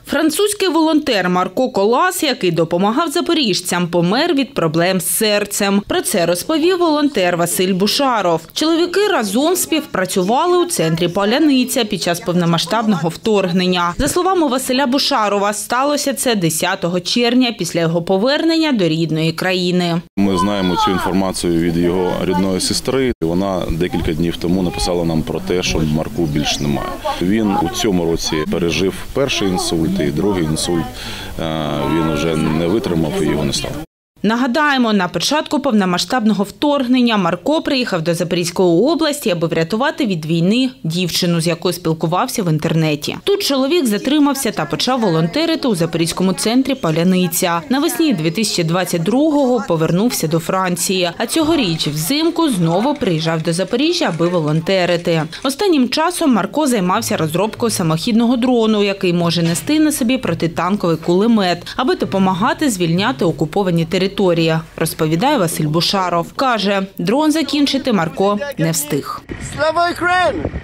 Французький волонтер Марко Колас, який допомагав запоріжцям, помер від проблем з серцем. Про це розповів волонтер Василь Бушаров. Чоловіки разом співпрацювали у центрі «Поляниця» під час повномасштабного вторгнення. За словами Василя Бушарова, сталося це 10 червня після його повернення до рідної країни. Ми знаємо цю інформацію від його рідної сестри. Вона декілька днів тому написала нам про те, що Марку більше немає. Він у цьому році пережив перший інсульт і другий інсульт. Він вже не витримав і його не стало. Нагадаємо, на початку повномасштабного вторгнення Марко приїхав до Запорізької області, аби врятувати від війни дівчину, з якою спілкувався в інтернеті. Тут чоловік затримався та почав волонтерити у Запорізькому центрі «Поляниця». Навесні 2022-го повернувся до Франції, а цьогоріч взимку знову приїжджав до Запоріжжя, аби волонтерити. Останнім часом Марко займався розробкою самохідного дрону, який може нести на собі протитанковий кулемет, аби допомагати звільняти окуповані території, розповідає Василь Бушаров. Каже, дрон закінчити Марко не встиг. Слава Україні!